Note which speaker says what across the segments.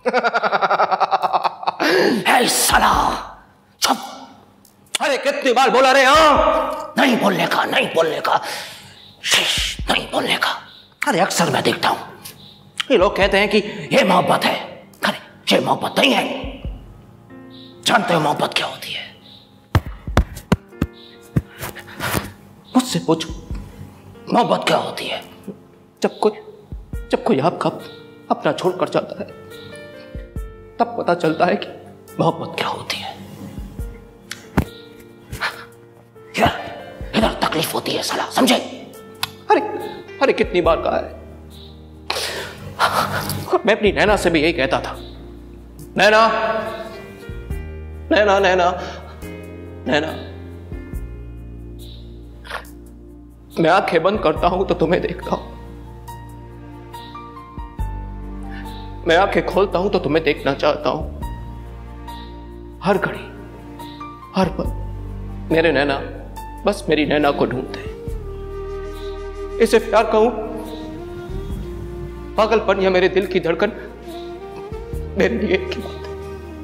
Speaker 1: है साला, चुप। अरे कितनी बार बोला रे? हाँ, नहीं बोलने का, नहीं बोलने का, नहीं बोलने का। अरे अक्सर मैं देखता हूं, ये लोग कहते हैं कि ये मोहब्बत है। अरे ये मोहब्बत नहीं है। जानते हो मोहब्बत क्या होती है? मुझसे पूछो, मोहब्बत क्या होती है? जब कोई आपका अपना छोड़कर जाता है, तब पता चलता है कि मोहब्बत क्या होती है। इधर तकलीफ होती है साला, समझे? अरे कितनी बार कहा है। और मैं अपनी नैना से भी यही कहता था, नैना नैना नैना नैना, मैं आंखें बंद करता हूं तो तुम्हें देखता हूं, मैं आंखें खोलता हूं तो तुम्हें देखना चाहता हूं। हर घड़ी हर पल मेरे नैना बस मेरी नैना को ढूंढते। इसे प्यार कहूं, पागलपन या मेरे दिल की धड़कन, मेरे लिए एक ही बात है।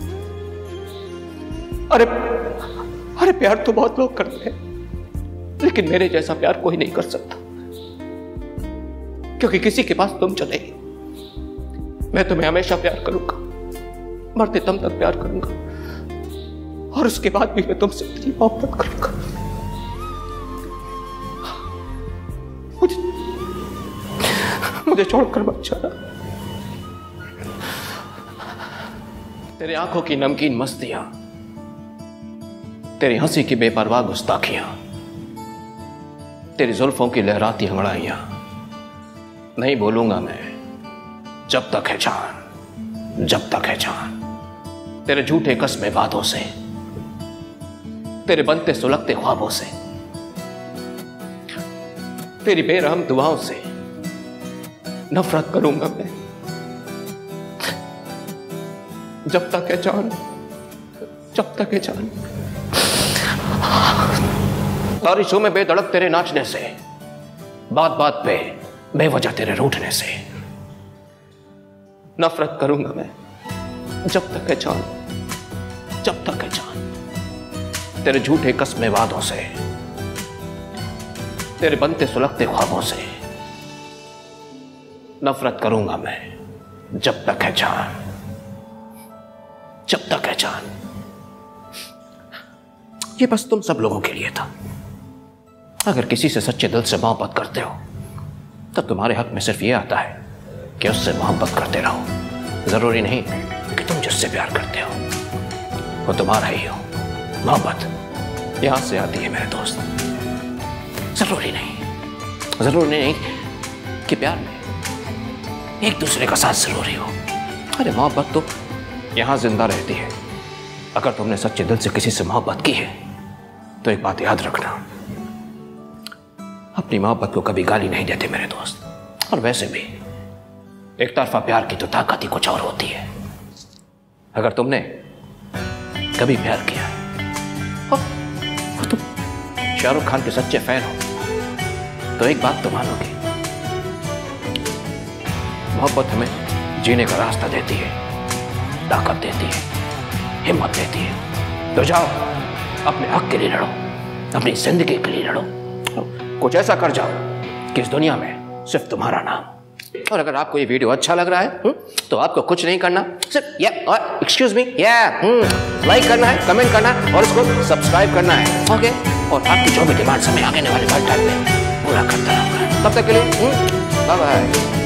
Speaker 1: अरे प्यार तो बहुत लोग करते हैं, लेकिन मेरे जैसा प्यार कोई नहीं कर सकता, क्योंकि किसी के पास तुम चले, मैं तुम्हें हमेशा प्यार करूंगा, मरते दम तक प्यार करूंगा, और उसके बाद भी मैं तुमसे इतनी मोहब्बत करूंगा। मुझे छोड़कर मत जाना। तेरे आंखों की नमकीन मस्तियां, तेरी हंसी की बेपरवाह गुस्ताखियां, तेरी जुल्फों की लहराती अंगड़ाइयां, नहीं बोलूंगा मैं जब तक है जान, जब तक है जान। तेरे झूठे कस्मे वादों से, तेरे बनते सुलगते ख्वाबों से, तेरी बेरहम दुआओं से नफरत करूंगा मैं, जब तक है जान, जब तक है जान। बारिशों में बेधड़क तेरे नाचने से, बात बात पे बेवजह तेरे रूठने से नफरत करूंगा मैं, जब तक है जान, जब तक है जान। तेरे झूठे कस्मे वादों से, तेरे बनते सुलगते ख्वाबों से नफरत करूंगा मैं, जब तक है जान, जब तक है जान। ये बस तुम सब लोगों के लिए था। अगर किसी से सच्चे दिल से मोहब्बत करते हो, तब तुम्हारे हक में सिर्फ ये आता है कि उससे मोहब्बत करते रहो। जरूरी नहीं कि तुम जिससे प्यार करते हो वो तुम्हारा ही हो। मोहब्बत यहां से आती है मेरे दोस्त। जरूरी नहीं कि प्यार में एक दूसरे का साथ जरूरी हो। अरे मोहब्बत तो यहां जिंदा रहती है। अगर तुमने सच्चे दिल से किसी से मोहब्बत की है तो एक बात याद रखना, अपनी मोहब्बत को कभी गाली नहीं देते मेरे दोस्त। और वैसे भी एक तरफा प्यार की तो ताकत ही कुछ और होती है। अगर तुमने कभी प्यार किया है और तुम शाहरुख खान के सच्चे फैन हो तो एक बात तो मानोगे, मोहब्बत हमें जीने का रास्ता देती है, ताकत देती है, हिम्मत देती है। तो जाओ अपने हक के लिए लड़ो, अपनी जिंदगी के लिए लड़ो, कुछ ऐसा कर जाओ कि इस दुनिया में सिर्फ तुम्हारा नाम। और अगर आपको ये वीडियो अच्छा लग रहा है तो आपको कुछ नहीं करना, सिर्फ एक्सक्यूज मी लाइक करना है, कमेंट करना है और उसको सब्सक्राइब करना है। ओके, और आपकी जो भी डिमांड्स हमें आगे वाले टाइम में पूरा करता रहूंगा। तब तक के लिए बाय बाय।